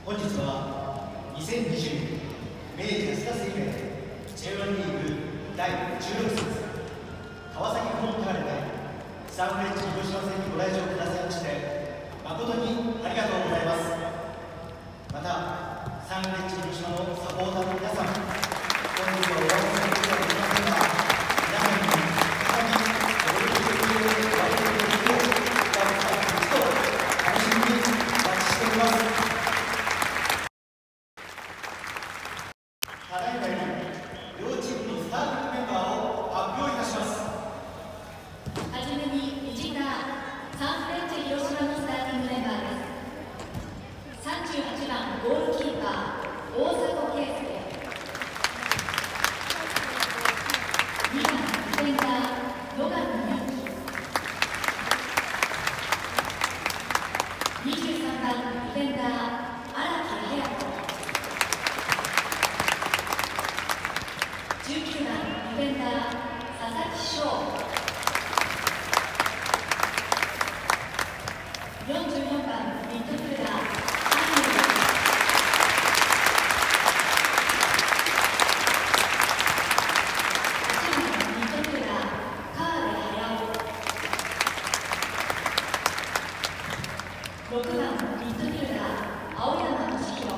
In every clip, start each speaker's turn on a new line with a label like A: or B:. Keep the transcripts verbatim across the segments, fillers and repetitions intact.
A: 本日はにせんにじゅう明治安田生命 ジェイワン リーグだいじゅうろく節川崎フロンターレ対サンフレッチェ広島戦にご来場くださいまして誠にありがとうございます。またサンフレッチェ広島のサポーターの皆さん、本日はお会いすることができませんが、皆さんに再びお会いできるようお会いできるよう頑張っていくと楽しみにお待ちしております。ただいまより両チームのスターティングメンバーを発表いたします。
B: はじめにビジターサンフレッチェ広島のスターティングメンバーです。さんじゅうはちばんゴールキーパー大迫圭介、にばんディフェンダー野上優希、にじゅうさんばんディフェンダー荒木隼人、じゅうきゅうばんディフェンダー佐々木翔、よんじゅうよんばんミッドフィルダーアニメ、はちばんミッドフィルダー川辺駿、ろくばんミッドフィルダー青山俊弘、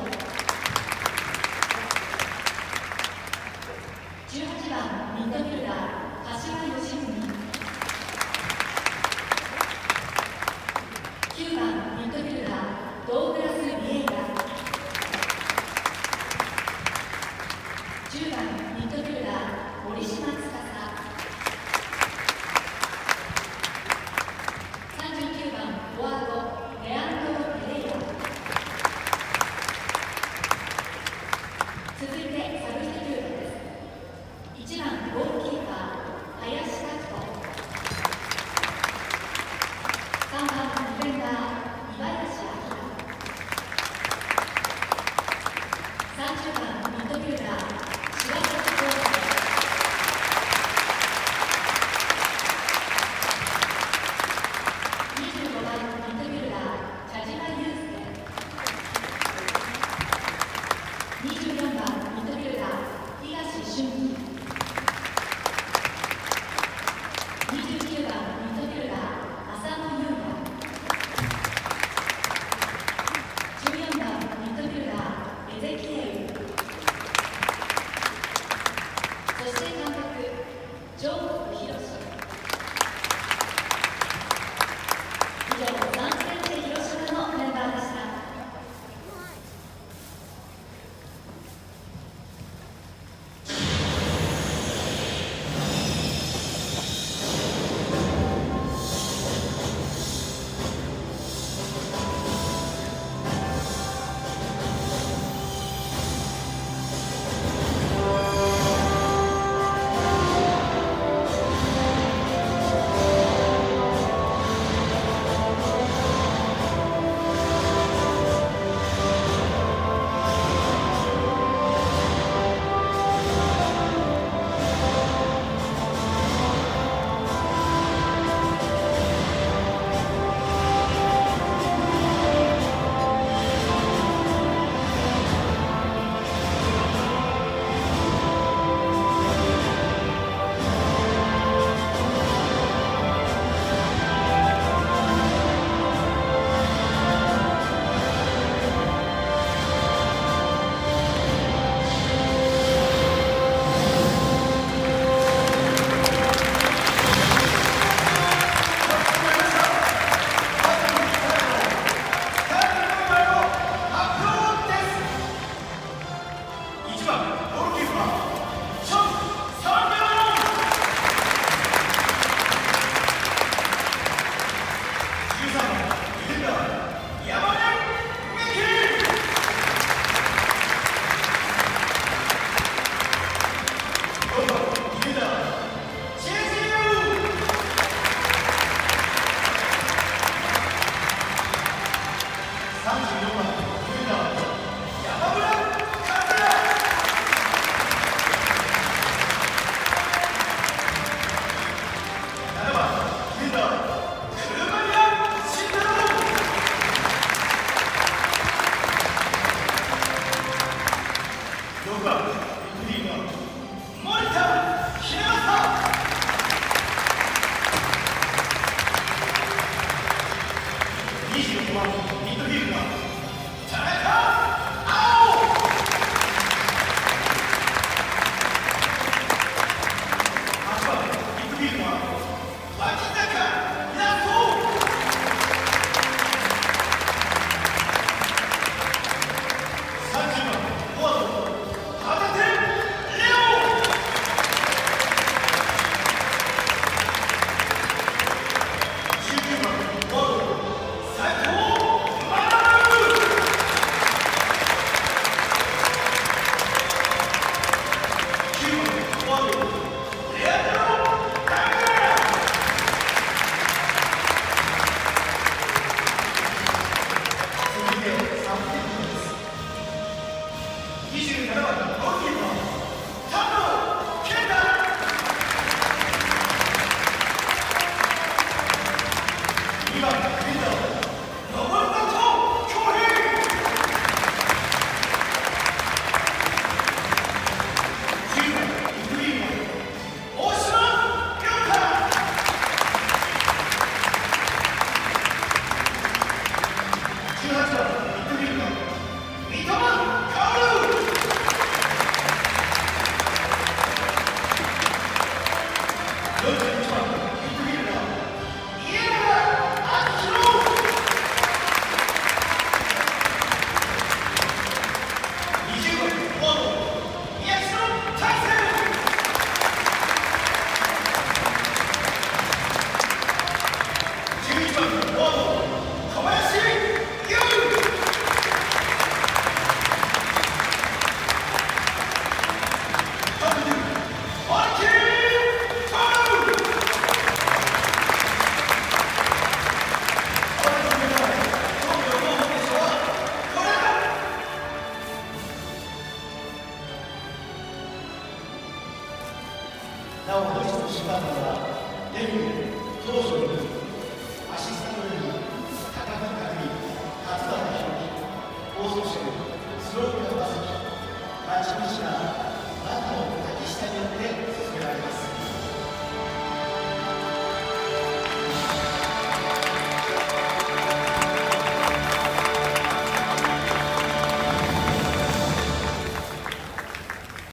B: じゅうはちばんミッドフィルダー柏義文、きゅうばんミッドフィルダードーグラス・ビエイラ、じゅうばんミッドフィルダー森島司、さんじゅうきゅうばんフォワードレアンドロ・ペレイラ、
A: にじゅうごばんミッドフィールダー田中碧。はちばんミッドフィールダー脇坂康人。さんじゅうばんフォワード旗手怜央。じゅうきゅうばんフォワード斉藤学。きゅうばんフォワードレアンドロ・ダグラ。続いてさんてんです。にじゅうななばんゴールキーパー田野健太。にばんディフェンダー野村恭平。じゅうばんミッドフィールダー大島亮太。じゅうはちばんミッドフィールダー三笘薫。よんじゅういちばんミッドフィールダー家永明宏。にじゅうばんフォワード宮代大成。じゅういちばんフォワード小林優。監督マルキー・トム。なおドイツの審判団はデビュー当初にアシスタントに高木匠、勝田博樹、放送席スロープ川崎、町西が松野竹下に